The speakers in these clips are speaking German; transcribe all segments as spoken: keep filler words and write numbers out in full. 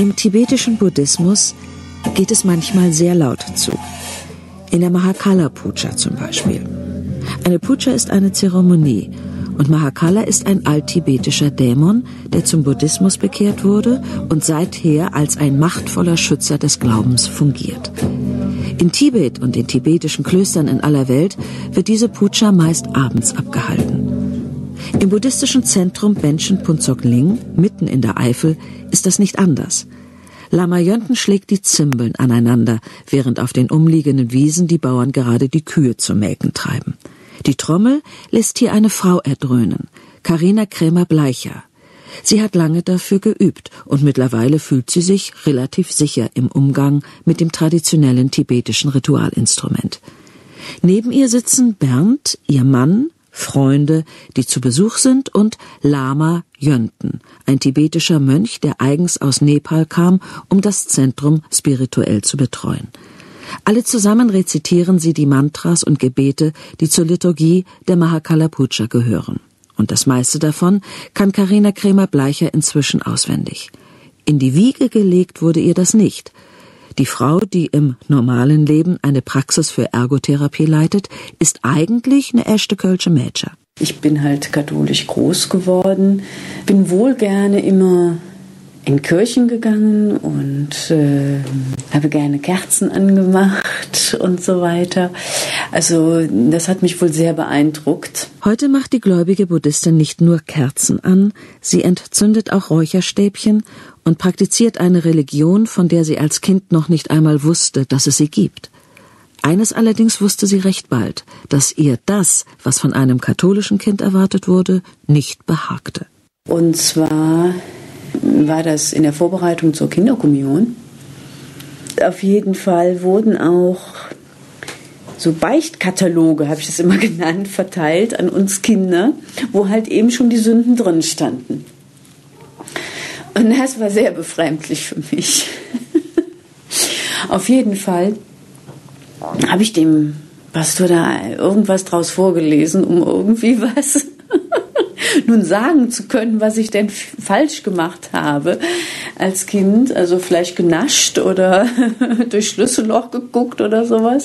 Im tibetischen Buddhismus geht es manchmal sehr laut zu. In der Mahakala-Puja zum Beispiel. Eine Puja ist eine Zeremonie und Mahakala ist ein alttibetischer Dämon, der zum Buddhismus bekehrt wurde und seither als ein machtvoller Schützer des Glaubens fungiert. In Tibet und in tibetischen Klöstern in aller Welt wird diese Puja meist abends abgehalten. Im buddhistischen Zentrum Benchen Phuntsok Ling, mitten in der Eifel, ist das nicht anders. Lama Yönten schlägt die Zimbeln aneinander, während auf den umliegenden Wiesen die Bauern gerade die Kühe zum Melken treiben. Die Trommel lässt hier eine Frau erdröhnen, Karina Krämer-Bleicher. Sie hat lange dafür geübt und mittlerweile fühlt sie sich relativ sicher im Umgang mit dem traditionellen tibetischen Ritualinstrument. Neben ihr sitzen Bernd, ihr Mann, Freunde, die zu Besuch sind, und Lama Yönten, ein tibetischer Mönch, der eigens aus Nepal kam, um das Zentrum spirituell zu betreuen. Alle zusammen rezitieren sie die Mantras und Gebete, die zur Liturgie der Mahakala Puja gehören. Und das meiste davon kann Karina Krämer-Bleicher inzwischen auswendig. In die Wiege gelegt wurde ihr das nicht. Die Frau, die im normalen Leben eine Praxis für Ergotherapie leitet, ist eigentlich eine echte Kölsche Mädchen. Ich bin halt katholisch groß geworden, bin wohl gerne immer in Kirchen gegangen und äh, habe gerne Kerzen angemacht und so weiter. Also das hat mich wohl sehr beeindruckt. Heute macht die gläubige Buddhistin nicht nur Kerzen an, sie entzündet auch Räucherstäbchen und praktiziert eine Religion, von der sie als Kind noch nicht einmal wusste, dass es sie gibt. Eines allerdings wusste sie recht bald, dass ihr das, was von einem katholischen Kind erwartet wurde, nicht behagte. Und zwar war das in der Vorbereitung zur Kinderkommunion. Auf jeden Fall wurden auch so Beichtkataloge, habe ich das immer genannt, verteilt an uns Kinder, wo halt eben schon die Sünden drin standen. Und das war sehr befremdlich für mich. Auf jeden Fall habe ich dem Pastor da irgendwas draus vorgelesen, um irgendwie was nun sagen zu können, was ich denn falsch gemacht habe als Kind. Also vielleicht genascht oder durch Schlüsselloch geguckt oder sowas.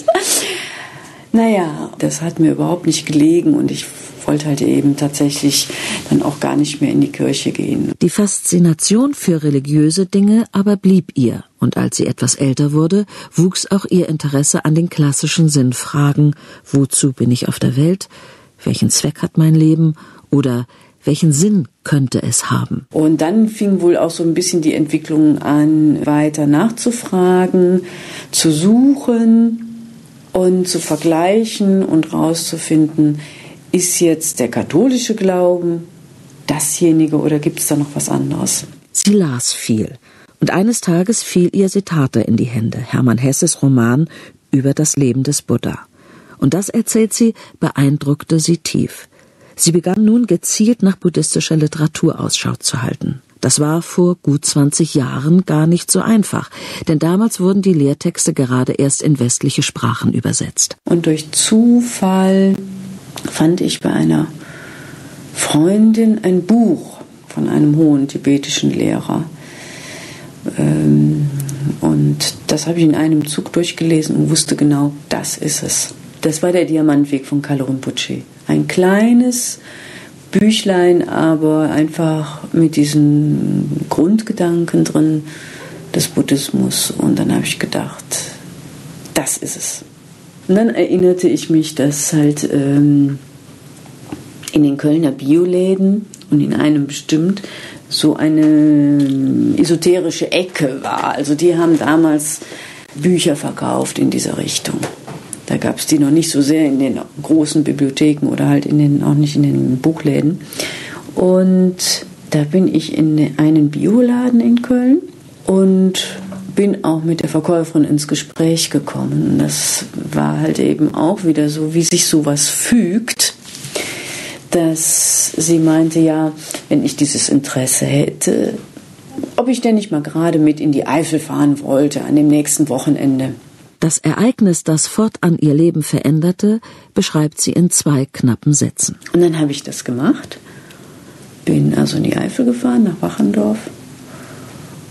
Naja, das hat mir überhaupt nicht gelegen und ich wollte halt eben tatsächlich dann auch gar nicht mehr in die Kirche gehen. Die Faszination für religiöse Dinge aber blieb ihr. Und als sie etwas älter wurde, wuchs auch ihr Interesse an den klassischen Sinnfragen: Wozu bin ich auf der Welt? Welchen Zweck hat mein Leben? Oder welchen Sinn könnte es haben? Und dann fing wohl auch so ein bisschen die Entwicklung an, weiter nachzufragen, zu suchen und zu vergleichen und rauszufinden, ist jetzt der katholische Glauben dasjenige oder gibt es da noch was anderes? Sie las viel. Und eines Tages fiel ihr Siddhartha in die Hände, Hermann Hesses Roman über das Leben des Buddha. Und das, erzählt sie, beeindruckte sie tief. Sie begann nun gezielt nach buddhistischer Literatur Ausschau zu halten. Das war vor gut zwanzig Jahren gar nicht so einfach, denn damals wurden die Lehrtexte gerade erst in westliche Sprachen übersetzt. Und durch Zufall fand ich bei einer Freundin ein Buch von einem hohen tibetischen Lehrer. Und das habe ich in einem Zug durchgelesen und wusste genau, das ist es. Das war der Diamantweg von Kalu Rinpoche. Ein kleines Büchlein, aber einfach mit diesen Grundgedanken drin des Buddhismus. Und dann habe ich gedacht, das ist es. Und dann erinnerte ich mich, dass halt ähm, in den Kölner Bioläden und in einem bestimmt so eine esoterische Ecke war. Also die haben damals Bücher verkauft in dieser Richtung. Da gab es die noch nicht so sehr in den großen Bibliotheken oder halt in den, auch nicht in den Buchläden. Und da bin ich in einen Bioladen in Köln und bin auch mit der Verkäuferin ins Gespräch gekommen. Das war halt eben auch wieder so, wie sich sowas fügt, dass sie meinte, ja, wenn ich dieses Interesse hätte, ob ich denn nicht mal gerade mit in die Eifel fahren wollte an dem nächsten Wochenende. Das Ereignis, das fortan ihr Leben veränderte, beschreibt sie in zwei knappen Sätzen. Und dann habe ich das gemacht, bin also in die Eifel gefahren, nach Wachendorf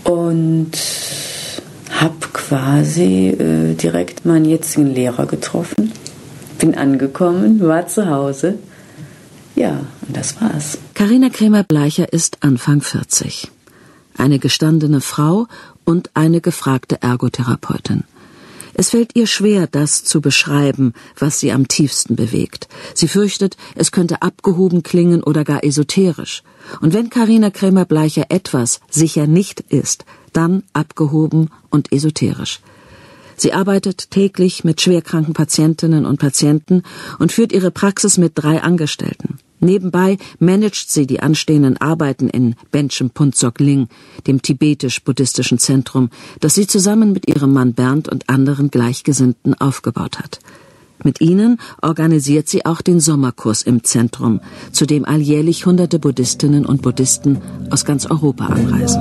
und habe quasi äh, direkt meinen jetzigen Lehrer getroffen. Bin angekommen, war zu Hause. Ja, und das war's. Carina Cremer-Bleicher ist Anfang vierzig. Eine gestandene Frau und eine gefragte Ergotherapeutin. Es fällt ihr schwer, das zu beschreiben, was sie am tiefsten bewegt. Sie fürchtet, es könnte abgehoben klingen oder gar esoterisch. Und wenn Carina Cremer-Bleicher etwas sicher nicht ist, dann abgehoben und esoterisch. Sie arbeitet täglich mit schwerkranken Patientinnen und Patienten und führt ihre Praxis mit drei Angestellten. Nebenbei managt sie die anstehenden Arbeiten in Benchum Puntsok Ling, dem tibetisch-buddhistischen Zentrum, das sie zusammen mit ihrem Mann Bernd und anderen Gleichgesinnten aufgebaut hat. Mit ihnen organisiert sie auch den Sommerkurs im Zentrum, zu dem alljährlich hunderte Buddhistinnen und Buddhisten aus ganz Europa anreisen.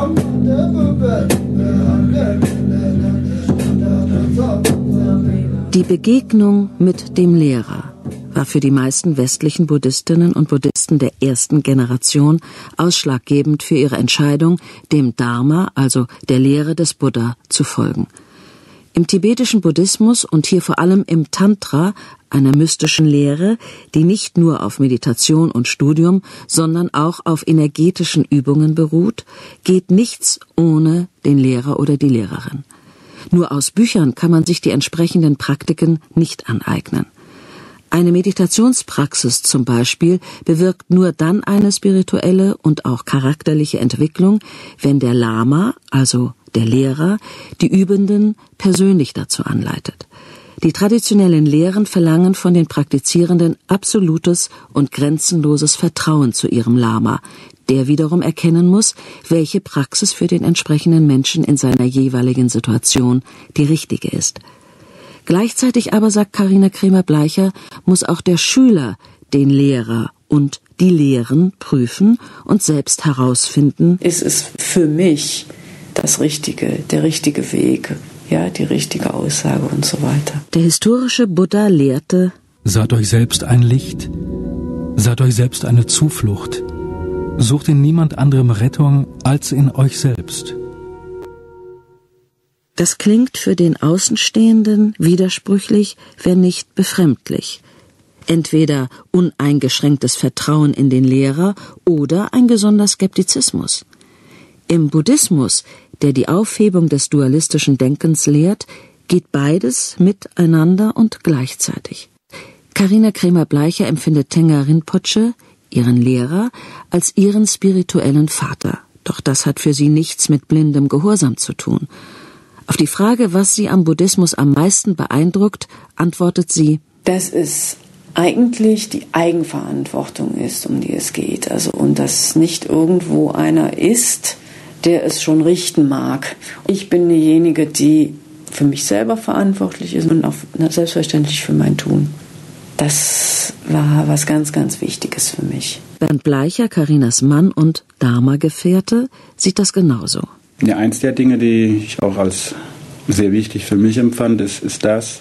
Die Begegnung mit dem Lehrer war für die meisten westlichen Buddhistinnen und Buddhisten der ersten Generation ausschlaggebend für ihre Entscheidung, dem Dharma, also der Lehre des Buddha, zu folgen. Im tibetischen Buddhismus und hier vor allem im Tantra, einer mystischen Lehre, die nicht nur auf Meditation und Studium, sondern auch auf energetischen Übungen beruht, geht nichts ohne den Lehrer oder die Lehrerin. Nur aus Büchern kann man sich die entsprechenden Praktiken nicht aneignen. Eine Meditationspraxis zum Beispiel bewirkt nur dann eine spirituelle und auch charakterliche Entwicklung, wenn der Lama, also der Lehrer, die Übenden persönlich dazu anleitet. Die traditionellen Lehren verlangen von den Praktizierenden absolutes und grenzenloses Vertrauen zu ihrem Lama, der wiederum erkennen muss, welche Praxis für den entsprechenden Menschen in seiner jeweiligen Situation die richtige ist. Gleichzeitig aber, sagt Carina Cremer-Bleicher, muss auch der Schüler den Lehrer und die Lehren prüfen und selbst herausfinden, ist es für mich das Richtige, der richtige Weg, ja, die richtige Aussage und so weiter. Der historische Buddha lehrte: Seid euch selbst ein Licht, seid euch selbst eine Zuflucht, sucht in niemand anderem Rettung als in euch selbst. Das klingt für den Außenstehenden widersprüchlich, wenn nicht befremdlich. Entweder uneingeschränktes Vertrauen in den Lehrer oder ein gesunder Skeptizismus. Im Buddhismus, der die Aufhebung des dualistischen Denkens lehrt, geht beides miteinander und gleichzeitig. Carina Cremer-Bleicher empfindet Tenga Rinpoche, ihren Lehrer, als ihren spirituellen Vater. Doch das hat für sie nichts mit blindem Gehorsam zu tun. Auf die Frage, was sie am Buddhismus am meisten beeindruckt, antwortet sie: Dass es eigentlich die Eigenverantwortung ist, um die es geht. Also, und dass nicht irgendwo einer ist, der es schon richten mag. Ich bin diejenige, die für mich selber verantwortlich ist und auch selbstverständlich für mein Tun. Das war was ganz, ganz Wichtiges für mich. Bernd Bleicher, Carinas Mann und Dharma-Gefährte, sieht das genauso. Ja, eins der Dinge, die ich auch als sehr wichtig für mich empfand, ist, ist das,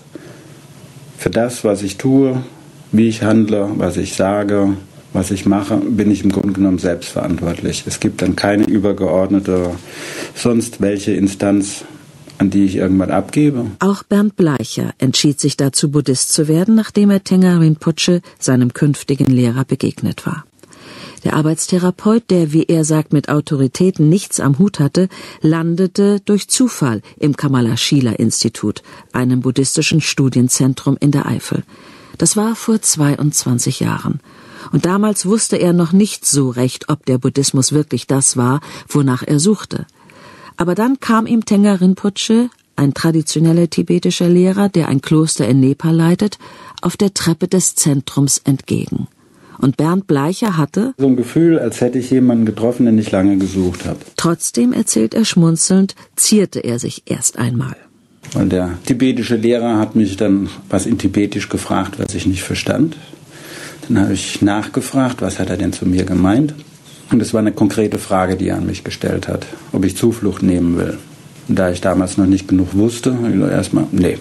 für das, was ich tue, wie ich handle, was ich sage, was ich mache, bin ich im Grunde genommen selbst verantwortlich. Es gibt dann keine übergeordnete, sonst welche Instanz, an die ich irgendwann abgebe. Auch Bernd Bleicher entschied sich dazu, Buddhist zu werden, nachdem er Tenga Rinpoche, seinem künftigen Lehrer, begegnet war. Der Arbeitstherapeut, der, wie er sagt, mit Autoritäten nichts am Hut hatte, landete durch Zufall im Kamala-Shila-Institut, einem buddhistischen Studienzentrum in der Eifel. Das war vor zweiundzwanzig Jahren. Und damals wusste er noch nicht so recht, ob der Buddhismus wirklich das war, wonach er suchte. Aber dann kam ihm Tenga Rinpoche, ein traditioneller tibetischer Lehrer, der ein Kloster in Nepal leitet, auf der Treppe des Zentrums entgegen. Und Bernd Bleicher hatte so ein Gefühl, als hätte ich jemanden getroffen, den ich lange gesucht habe. Trotzdem, erzählt er schmunzelnd, zierte er sich erst einmal. Weil der tibetische Lehrer hat mich dann was in Tibetisch gefragt, was ich nicht verstand. Dann habe ich nachgefragt, was hat er denn zu mir gemeint? Und es war eine konkrete Frage, die er an mich gestellt hat, ob ich Zuflucht nehmen will. Und da ich damals noch nicht genug wusste, habe ich erstmal, nee,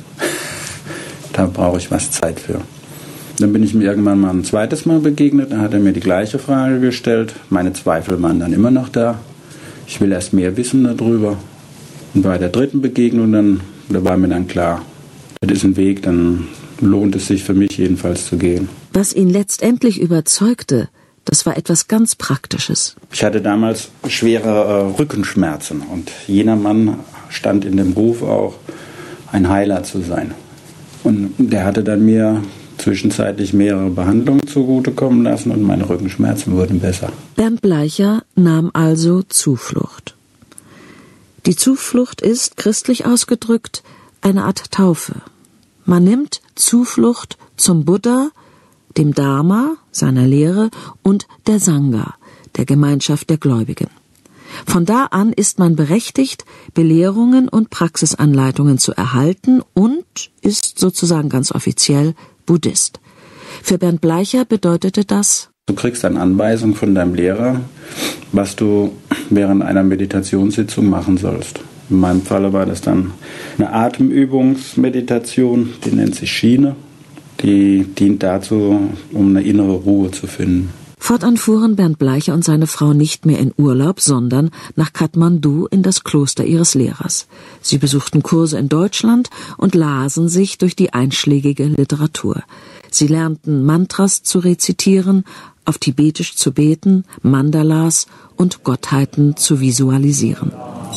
da brauche ich was Zeit für. Dann bin ich ihm irgendwann mal ein zweites Mal begegnet, dann hat er mir die gleiche Frage gestellt. Meine Zweifel waren dann immer noch da. ich will erst mehr wissen darüber. Und bei der dritten Begegnung, dann, da war mir dann klar, das ist ein Weg, dann lohnt es sich für mich jedenfalls zu gehen. Was ihn letztendlich überzeugte, das war etwas ganz Praktisches. Ich hatte damals schwere äh, Rückenschmerzen und jener Mann stand in dem Ruf auch, ein Heiler zu sein. Und der hatte dann mir zwischenzeitlich mehrere Behandlungen zugutekommen lassen und meine Rückenschmerzen wurden besser. Bernd Bleicher nahm also Zuflucht. Die Zuflucht ist, christlich ausgedrückt, eine Art Taufe. Man nimmt Zuflucht zum Buddha, dem Dharma, seiner Lehre, und der Sangha, der Gemeinschaft der Gläubigen. Von da an ist man berechtigt, Belehrungen und Praxisanleitungen zu erhalten und ist sozusagen ganz offiziell Buddhist. Für Bernd Bleicher bedeutete das: Du kriegst eine Anweisung von deinem Lehrer, was du während einer Meditationssitzung machen sollst. In meinem Falle war das dann eine Atemübungsmeditation, die nennt sich Schiene. Die dient dazu, um eine innere Ruhe zu finden. Fortan fuhren Bernd Bleicher und seine Frau nicht mehr in Urlaub, sondern nach Kathmandu in das Kloster ihres Lehrers. Sie besuchten Kurse in Deutschland und lasen sich durch die einschlägige Literatur. Sie lernten Mantras zu rezitieren, auf Tibetisch zu beten, Mandalas und Gottheiten zu visualisieren.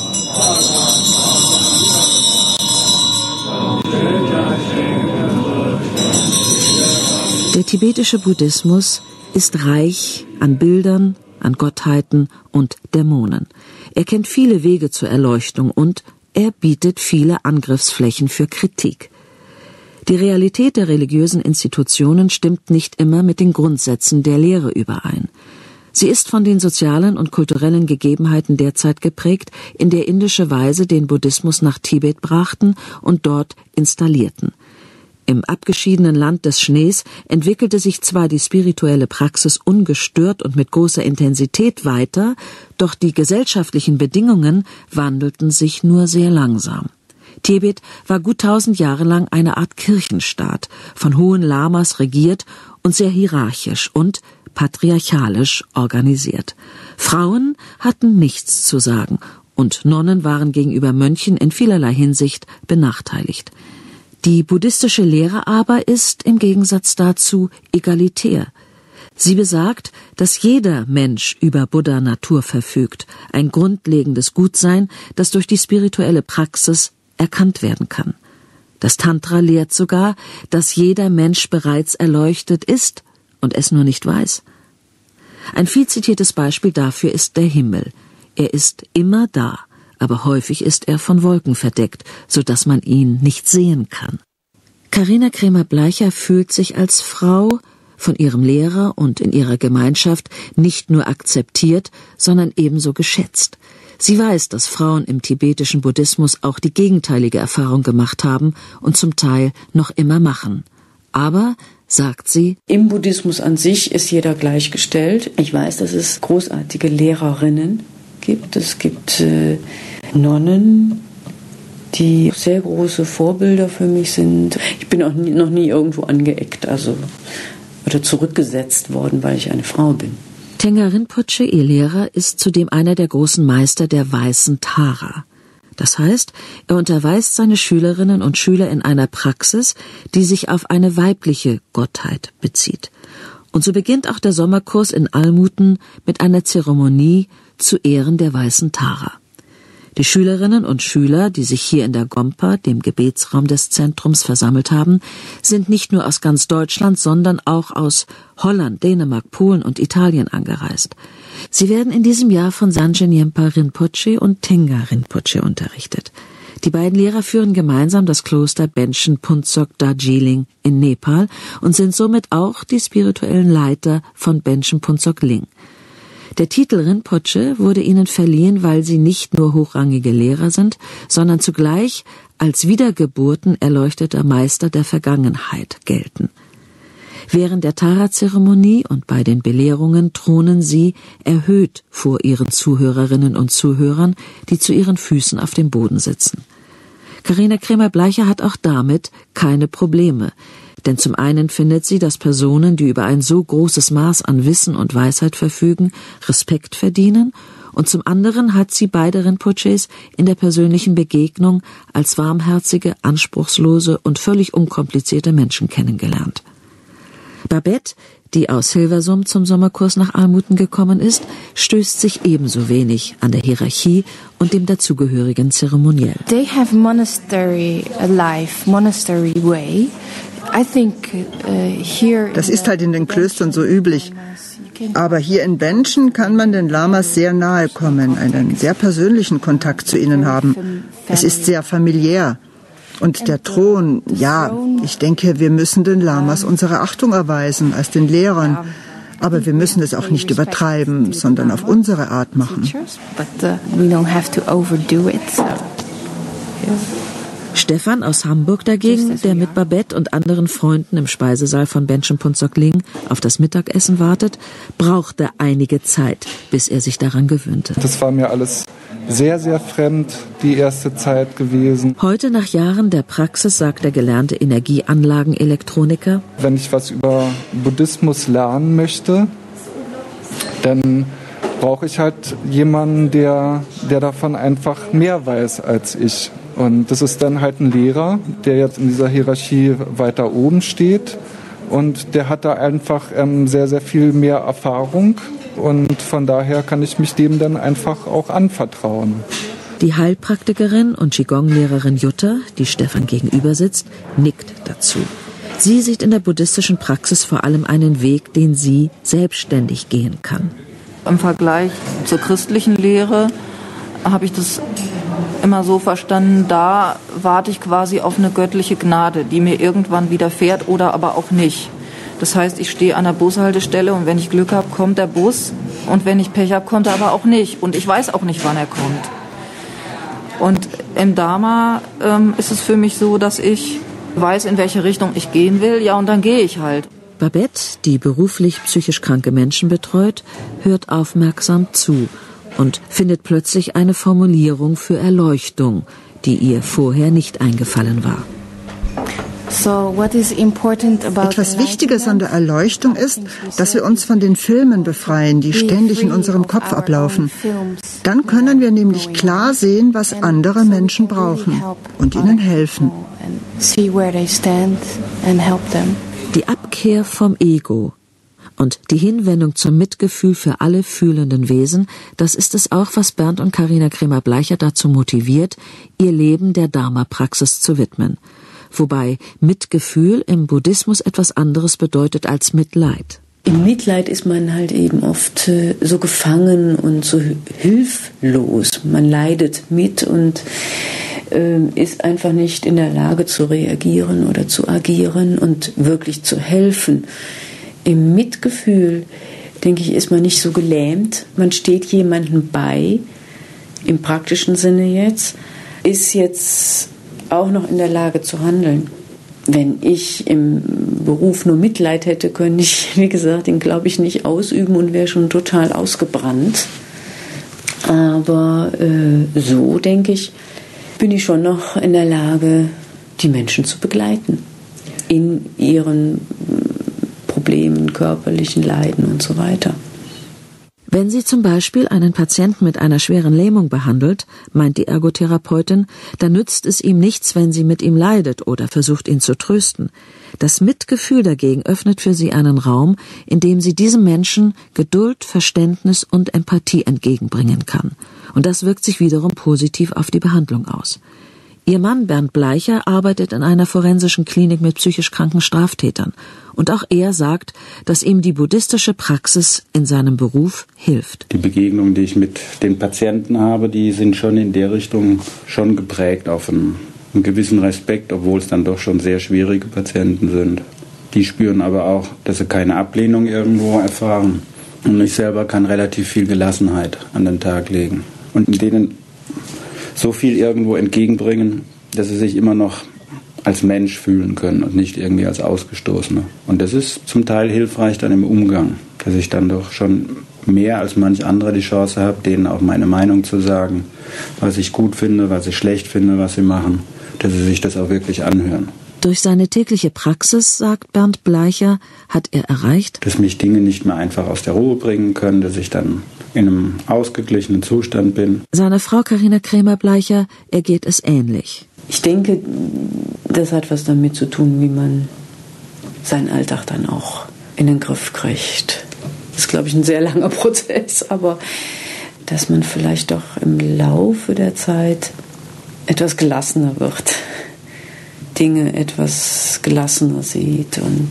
Der tibetische Buddhismus ist reich an Bildern, an Gottheiten und Dämonen. Er kennt viele Wege zur Erleuchtung und er bietet viele Angriffsflächen für Kritik. Die Realität der religiösen Institutionen stimmt nicht immer mit den Grundsätzen der Lehre überein. Sie ist von den sozialen und kulturellen Gegebenheiten der Zeit geprägt, in der indische Weise den Buddhismus nach Tibet brachten und dort installierten. Im abgeschiedenen Land des Schnees entwickelte sich zwar die spirituelle Praxis ungestört und mit großer Intensität weiter, doch die gesellschaftlichen Bedingungen wandelten sich nur sehr langsam. Tibet war gut tausend Jahre lang eine Art Kirchenstaat, von hohen Lamas regiert und sehr hierarchisch und patriarchalisch organisiert. Frauen hatten nichts zu sagen und Nonnen waren gegenüber Mönchen in vielerlei Hinsicht benachteiligt. Die buddhistische Lehre aber ist im Gegensatz dazu egalitär. Sie besagt, dass jeder Mensch über Buddha-Natur verfügt, ein grundlegendes Gutsein, das durch die spirituelle Praxis erkannt werden kann. Das Tantra lehrt sogar, dass jeder Mensch bereits erleuchtet ist und es nur nicht weiß. Ein viel zitiertes Beispiel dafür ist der Himmel. Er ist immer da, aber häufig ist er von Wolken verdeckt, so dass man ihn nicht sehen kann. Carina Cremer-Bleicher fühlt sich als Frau von ihrem Lehrer und in ihrer Gemeinschaft nicht nur akzeptiert, sondern ebenso geschätzt. Sie weiß, dass Frauen im tibetischen Buddhismus auch die gegenteilige Erfahrung gemacht haben und zum Teil noch immer machen. Aber, sagt sie, im Buddhismus an sich ist jeder gleichgestellt. Ich weiß, dass es großartige Lehrerinnen gibt. Es gibt äh, Nonnen, die sehr große Vorbilder für mich sind. Ich bin auch nie, noch nie irgendwo angeeckt, also oder zurückgesetzt worden, weil ich eine Frau bin. Tenga Rinpoche, ihr Lehrer, ist zudem einer der großen Meister der weißen Tara. Das heißt, er unterweist seine Schülerinnen und Schüler in einer Praxis, die sich auf eine weibliche Gottheit bezieht. Und so beginnt auch der Sommerkurs in Almuten mit einer Zeremonie zu Ehren der weißen Tara. Die Schülerinnen und Schüler, die sich hier in der Gompa, dem Gebetsraum des Zentrums, versammelt haben, sind nicht nur aus ganz Deutschland, sondern auch aus Holland, Dänemark, Polen und Italien angereist. Sie werden in diesem Jahr von Sanchen Yempa Rinpoche und Tenga Rinpoche unterrichtet. Die beiden Lehrer führen gemeinsam das Kloster Benchen Puntsok Darjeeling in Nepal und sind somit auch die spirituellen Leiter von Benchen Puntsok Ling. Der Titel Rinpoche wurde ihnen verliehen, weil sie nicht nur hochrangige Lehrer sind, sondern zugleich als Wiedergeburten erleuchteter Meister der Vergangenheit gelten. Während der Tara-Zeremonie und bei den Belehrungen thronen sie erhöht vor ihren Zuhörerinnen und Zuhörern, die zu ihren Füßen auf dem Boden sitzen. Carina Cremer-Bleicher hat auch damit keine Probleme. Denn zum einen findet sie, dass Personen, die über ein so großes Maß an Wissen und Weisheit verfügen, Respekt verdienen Und zum anderen hat sie beide Rinpoches in der persönlichen Begegnung als warmherzige, anspruchslose und völlig unkomplizierte Menschen kennengelernt. Babette, die aus Hilversum zum Sommerkurs nach Almuten gekommen ist, stößt sich ebenso wenig an der Hierarchie und dem dazugehörigen Zeremoniell. They have monastery life, monastery way. I think uh, here Das ist halt in den Klöstern so üblich. Aber hier in Benchen kann man den Lamas sehr nahe kommen, einen sehr persönlichen Kontakt zu ihnen haben. Es ist sehr familiär. Und der Thron, ja, ich denke, wir müssen den Lamas unsere Achtung erweisen als den Lehrern. Aber wir müssen es auch nicht übertreiben, sondern auf unsere Art machen. Stefan aus Hamburg dagegen, der mit Babette und anderen Freunden im Speisesaal von Benchen Punzok-Ling auf das Mittagessen wartet, brauchte einige Zeit, bis er sich daran gewöhnte. Das war mir alles sehr, sehr fremd, die erste Zeit gewesen. Heute, nach Jahren der Praxis, sagt der gelernte Energieanlagenelektroniker: Wenn ich was über Buddhismus lernen möchte, dann brauche ich halt jemanden, der, der davon einfach mehr weiß als ich. Und das ist dann halt ein Lehrer, der jetzt in dieser Hierarchie weiter oben steht. Und der hat da einfach ähm, sehr, sehr viel mehr Erfahrung. Und von daher kann ich mich dem dann einfach auch anvertrauen. Die Heilpraktikerin und Qigong-Lehrerin Jutta, die Stefan gegenüber sitzt, nickt dazu. Sie sieht in der buddhistischen Praxis vor allem einen Weg, den sie selbstständig gehen kann. Im Vergleich zur christlichen Lehre habe ich das immer so verstanden, da warte ich quasi auf eine göttliche Gnade, die mir irgendwann widerfährt oder aber auch nicht. Das heißt, ich stehe an der Bushaltestelle und wenn ich Glück habe, kommt der Bus und wenn ich Pech habe, kommt er aber auch nicht und ich weiß auch nicht, wann er kommt. Und im Dharma ähm, ist es für mich so, dass ich weiß, in welche Richtung ich gehen will, ja, und dann gehe ich halt. Babette, die beruflich psychisch kranke Menschen betreut, hört aufmerksam zu und findet plötzlich eine Formulierung für Erleuchtung, die ihr vorher nicht eingefallen war. Etwas Wichtiges an der Erleuchtung ist, dass wir uns von den Filmen befreien, die ständig in unserem Kopf ablaufen. Dann können wir nämlich klar sehen, was andere Menschen brauchen und ihnen helfen. Die Abkehr vom Ego und die Hinwendung zum Mitgefühl für alle fühlenden Wesen, das ist es auch, was Bernd und Carina Kremer-Bleicher dazu motiviert, ihr Leben der Dharma-Praxis zu widmen. Wobei Mitgefühl im Buddhismus etwas anderes bedeutet als Mitleid. Im Mitleid ist man halt eben oft äh, so gefangen und so hilflos. Man leidet mit und äh, ist einfach nicht in der Lage zu reagieren oder zu agieren und wirklich zu helfen. Im Mitgefühl, denke ich, ist man nicht so gelähmt. Man steht jemandem bei, im praktischen Sinne jetzt, ist jetzt auch noch in der Lage zu handeln. Wenn ich im Beruf nur Mitleid hätte, könnte ich, wie gesagt, den glaube ich nicht ausüben und wäre schon total ausgebrannt. Aber äh, so, denke ich, bin ich schon noch in der Lage, die Menschen zu begleiten. In ihren Problemen, körperlichen Leiden und so weiter. Wenn sie zum Beispiel einen Patienten mit einer schweren Lähmung behandelt, meint die Ergotherapeutin, dann nützt es ihm nichts, wenn sie mit ihm leidet oder versucht, ihn zu trösten. Das Mitgefühl dagegen öffnet für sie einen Raum, in dem sie diesem Menschen Geduld, Verständnis und Empathie entgegenbringen kann. Und das wirkt sich wiederum positiv auf die Behandlung aus. Ihr Mann Bernd Bleicher arbeitet in einer forensischen Klinik mit psychisch kranken Straftätern. Und auch er sagt, dass ihm die buddhistische Praxis in seinem Beruf hilft. Die Begegnungen, die ich mit den Patienten habe, die sind schon in der Richtung schon geprägt auf einen, einen gewissen Respekt, obwohl es dann doch schon sehr schwierige Patienten sind. Die spüren aber auch, dass sie keine Ablehnung irgendwo erfahren. Und ich selber kann relativ viel Gelassenheit an den Tag legen. Und denen so viel irgendwo entgegenbringen, dass sie sich immer noch als Mensch fühlen können und nicht irgendwie als Ausgestoßene. Und das ist zum Teil hilfreich dann im Umgang, dass ich dann doch schon mehr als manch anderer die Chance habe, denen auch meine Meinung zu sagen, was ich gut finde, was ich schlecht finde, was sie machen, dass sie sich das auch wirklich anhören. Durch seine tägliche Praxis, sagt Bernd Bleicher, hat er erreicht, dass mich Dinge nicht mehr einfach aus der Ruhe bringen können, dass ich dann in einem ausgeglichenen Zustand bin. Seiner Frau Carina Krämer-Bleicher ergeht es ähnlich. Ich denke, das hat was damit zu tun, wie man seinen Alltag dann auch in den Griff kriegt. Das ist, glaube ich, ein sehr langer Prozess, aber dass man vielleicht doch im Laufe der Zeit etwas gelassener wird, Dinge etwas gelassener sieht und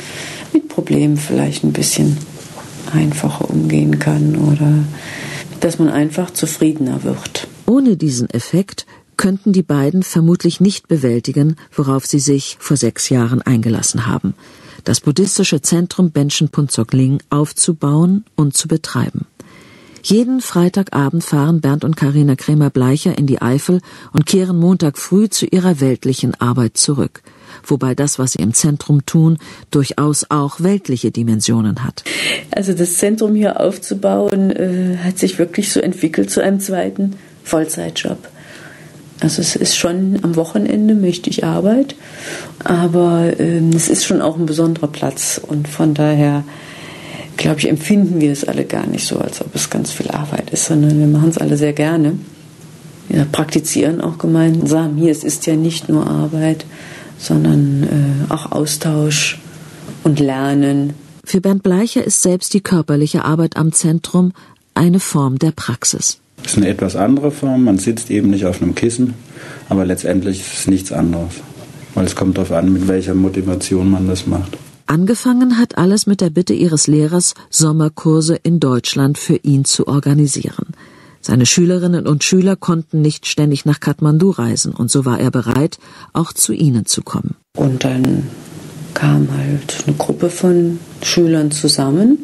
mit Problemen vielleicht ein bisschen einfacher umgehen kann oder dass man einfach zufriedener wird. Ohne diesen Effekt könnten die beiden vermutlich nicht bewältigen, worauf sie sich vor sechs Jahren eingelassen haben: das buddhistische Zentrum Benchen Phuntsok Ling aufzubauen und zu betreiben. Jeden Freitagabend fahren Bernd und Carina Krämer-Bleicher in die Eifel und kehren Montag früh zu ihrer weltlichen Arbeit zurück. Wobei das, was sie im Zentrum tun, durchaus auch weltliche Dimensionen hat. Also das Zentrum hier aufzubauen, äh, hat sich wirklich so entwickelt zu einem zweiten Vollzeitjob. Also es ist schon am Wochenende möchte ich Arbeit, aber äh, es ist schon auch ein besonderer Platz und von daher, glaube ich, empfinden wir es alle gar nicht so, als ob es ganz viel Arbeit ist, sondern wir machen es alle sehr gerne. Wir praktizieren auch gemeinsam. Hier, es ist ja nicht nur Arbeit, sondern äh, auch Austausch und Lernen. Für Bernd Bleicher ist selbst die körperliche Arbeit am Zentrum eine Form der Praxis. Es ist eine etwas andere Form, man sitzt eben nicht auf einem Kissen, aber letztendlich ist es nichts anderes. Weil es kommt darauf an, mit welcher Motivation man das macht. Angefangen hat alles mit der Bitte ihres Lehrers, Sommerkurse in Deutschland für ihn zu organisieren. Seine Schülerinnen und Schüler konnten nicht ständig nach Kathmandu reisen und so war er bereit, auch zu ihnen zu kommen. Und dann kam halt eine Gruppe von Schülern zusammen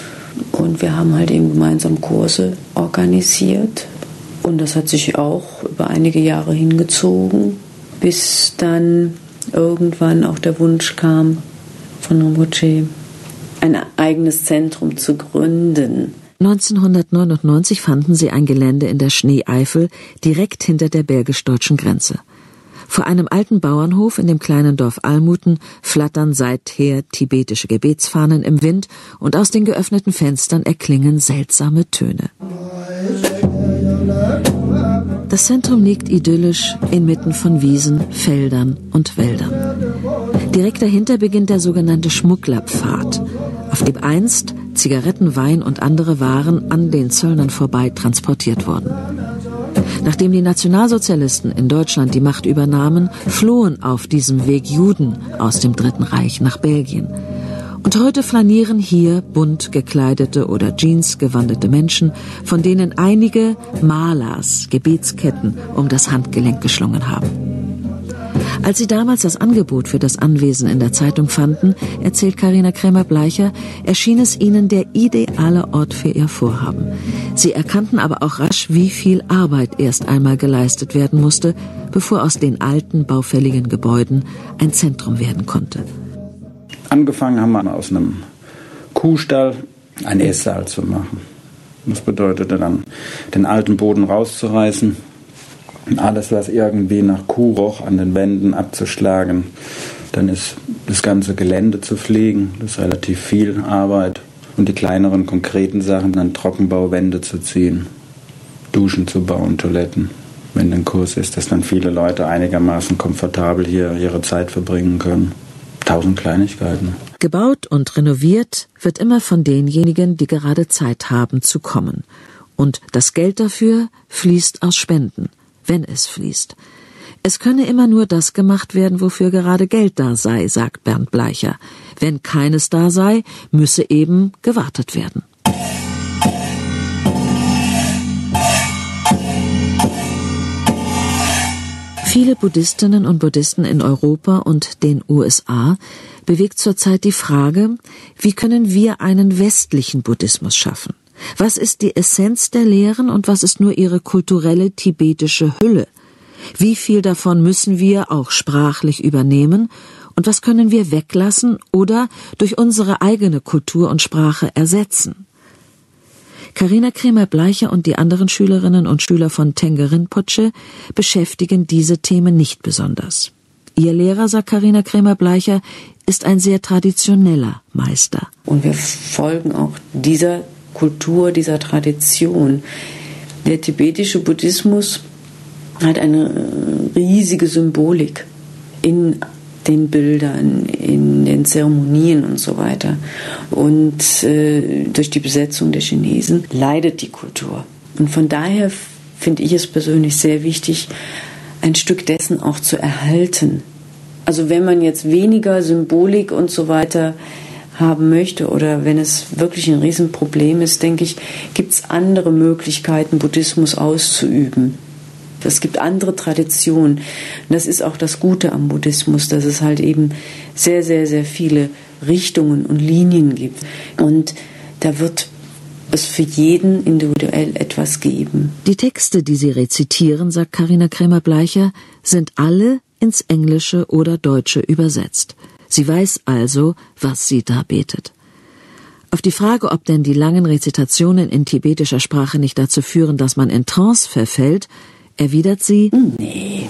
und wir haben halt eben gemeinsam Kurse organisiert. Und das hat sich auch über einige Jahre hingezogen, bis dann irgendwann auch der Wunsch kam, von Rinpoche ein eigenes Zentrum zu gründen. neunzehnhundertneunundneunzig fanden sie ein Gelände in der Schneeeifel, direkt hinter der belgisch-deutschen Grenze. Vor einem alten Bauernhof in dem kleinen Dorf Almuten flattern seither tibetische Gebetsfahnen im Wind und aus den geöffneten Fenstern erklingen seltsame Töne. Das Zentrum liegt idyllisch inmitten von Wiesen, Feldern und Wäldern. Direkt dahinter beginnt der sogenannte Schmugglerpfad, auf dem einst Zigaretten, Wein und andere Waren an den Zöllnern vorbei transportiert wurden. Nachdem die Nationalsozialisten in Deutschland die Macht übernahmen, flohen auf diesem Weg Juden aus dem Dritten Reich nach Belgien. Und heute flanieren hier bunt gekleidete oder Jeans gewandete Menschen, von denen einige Malas, Gebetsketten, um das Handgelenk geschlungen haben. Als sie damals das Angebot für das Anwesen in der Zeitung fanden, erzählt Carina Krämer-Bleicher, erschien es ihnen der ideale Ort für ihr Vorhaben. Sie erkannten aber auch rasch, wie viel Arbeit erst einmal geleistet werden musste, bevor aus den alten, baufälligen Gebäuden ein Zentrum werden konnte. Angefangen haben wir aus einem Kuhstall einen Esssaal zu machen. Das bedeutete dann, den alten Boden rauszureißen und alles, was irgendwie nach Kuh roch, an den Wänden abzuschlagen. Dann ist das ganze Gelände zu pflegen, das ist relativ viel Arbeit. Und die kleineren, konkreten Sachen, dann Trockenbauwände zu ziehen, Duschen zu bauen, Toiletten. Wenn ein Kurs ist, dass dann viele Leute einigermaßen komfortabel hier ihre Zeit verbringen können. Tausend Kleinigkeiten. Gebaut und renoviert wird immer von denjenigen, die gerade Zeit haben zu kommen. Und das Geld dafür fließt aus Spenden, wenn es fließt. Es könne immer nur das gemacht werden, wofür gerade Geld da sei, sagt Bernd Bleicher. Wenn keines da sei, müsse eben gewartet werden. Viele Buddhistinnen und Buddhisten in Europa und den U S A bewegt zurzeit die Frage, wie können wir einen westlichen Buddhismus schaffen? Was ist die Essenz der Lehren und was ist nur ihre kulturelle tibetische Hülle? Wie viel davon müssen wir auch sprachlich übernehmen und was können wir weglassen oder durch unsere eigene Kultur und Sprache ersetzen? Carina Krämer-Bleicher und die anderen Schülerinnen und Schüler von Tengge Rinpoche beschäftigen diese Themen nicht besonders. Ihr Lehrer, sagt Carina Krämer-Bleicher, ist ein sehr traditioneller Meister. Und wir folgen auch dieser Kultur, dieser Tradition. Der tibetische Buddhismus hat eine riesige Symbolik in den Bildern, in den Zeremonien und so weiter. Und äh, durch die Besetzung der Chinesen leidet die Kultur. Und von daher finde ich es persönlich sehr wichtig, ein Stück dessen auch zu erhalten. Also wenn man jetzt weniger Symbolik und so weiter haben möchte oder wenn es wirklich ein Riesenproblem ist, denke ich, gibt es andere Möglichkeiten, Buddhismus auszuüben. Es gibt andere Traditionen. Und das ist auch das Gute am Buddhismus, dass es halt eben sehr, sehr, sehr viele Richtungen und Linien gibt. Und da wird es für jeden individuell etwas geben. Die Texte, die sie rezitieren, sagt Carina Krämer-Bleicher, sind alle ins Englische oder Deutsche übersetzt. Sie weiß also, was sie da betet. Auf die Frage, ob denn die langen Rezitationen in tibetischer Sprache nicht dazu führen, dass man in Trance verfällt, erwidert sie: Nee,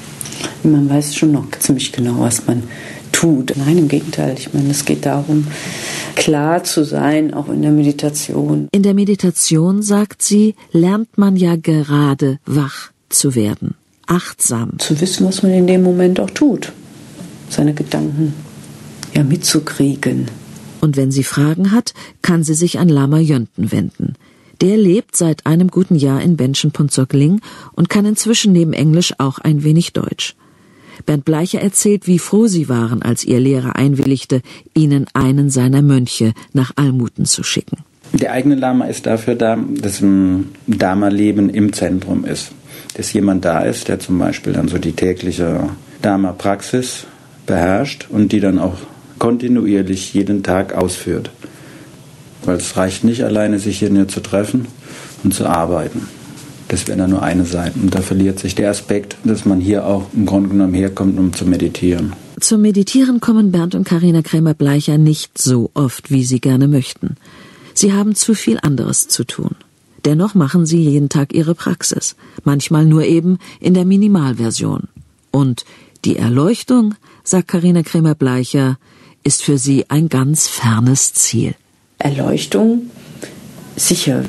man weiß schon noch ziemlich genau, was man tut. Nein, im Gegenteil. Ich meine, es geht darum, klar zu sein, auch in der Meditation. In der Meditation, sagt sie, lernt man ja gerade wach zu werden, achtsam. Zu wissen, was man in dem Moment auch tut. Seine Gedanken ja mitzukriegen. Und wenn sie Fragen hat, kann sie sich an Lama Yönten wenden. Der lebt seit einem guten Jahr in Benchen Phuntsok-Ling und kann inzwischen neben Englisch auch ein wenig Deutsch. Bernd Bleicher erzählt, wie froh sie waren, als ihr Lehrer einwilligte, ihnen einen seiner Mönche nach Almuten zu schicken. Der eigene Lama ist dafür da, dass ein Dharma-Leben im Zentrum ist. Dass jemand da ist, der zum Beispiel dann so die tägliche Dharma-Praxis beherrscht und die dann auch kontinuierlich jeden Tag ausführt. Weil es reicht nicht alleine, sich hier nur zu treffen und zu arbeiten. Das wäre dann nur eine Seite. Und da verliert sich der Aspekt, dass man hier auch im Grunde genommen herkommt, um zu meditieren. Zum Meditieren kommen Bernd und Carina Krämer-Bleicher nicht so oft, wie sie gerne möchten. Sie haben zu viel anderes zu tun. Dennoch machen sie jeden Tag ihre Praxis. Manchmal nur eben in der Minimalversion. Und die Erleuchtung, sagt Carina Krämer-Bleicher, ist für sie ein ganz fernes Ziel. Erleuchtung, sicher,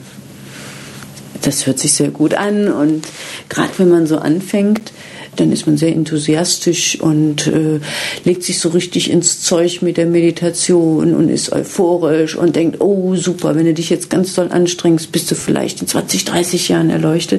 das hört sich sehr gut an und gerade wenn man so anfängt, dann ist man sehr enthusiastisch und äh, legt sich so richtig ins Zeug mit der Meditation und ist euphorisch und denkt, oh super, wenn du dich jetzt ganz doll anstrengst, bist du vielleicht in zwanzig, dreißig Jahren erleuchtet.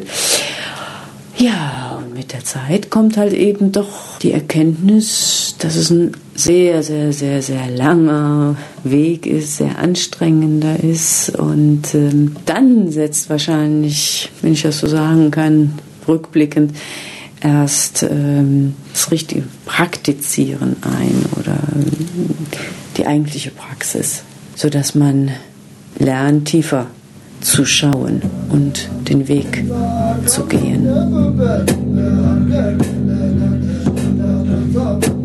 Ja, und mit der Zeit kommt halt eben doch die Erkenntnis, dass es ein sehr, sehr, sehr, sehr langer Weg ist, sehr anstrengender ist. Und ähm, dann setzt wahrscheinlich, wenn ich das so sagen kann, rückblickend, erst ähm, das richtige Praktizieren ein oder ähm, die eigentliche Praxis, sodass man lernt, tiefer zu schauen und den Weg zu gehen.